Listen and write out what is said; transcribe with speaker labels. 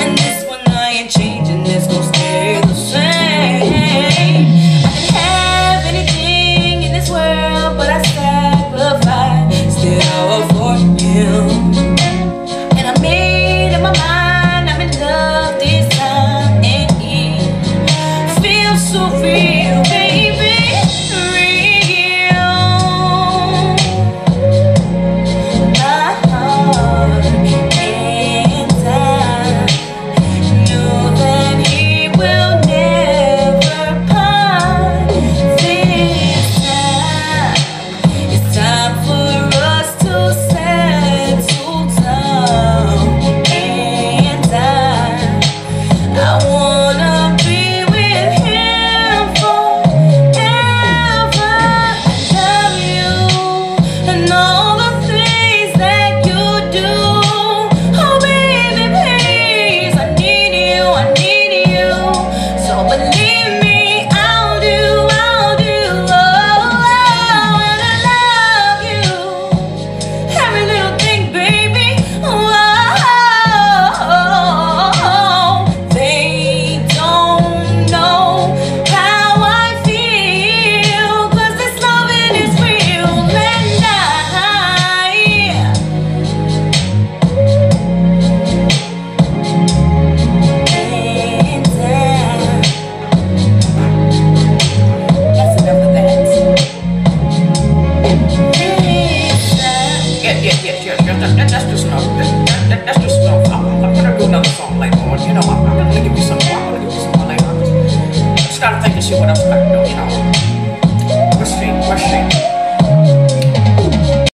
Speaker 1: And this one I ain't changing, it's gonna stay the same. I can have anything in this world, but I sacrifice still for you. And I made up my mind, I'm in love this time, and it feels so real, baby. That's just enough. That's just enough. I'm gonna do another song later on. You know, I'm gonna give you some more. I'm gonna give you some more later on. I just gotta think and see what else I can do. You know, let's see.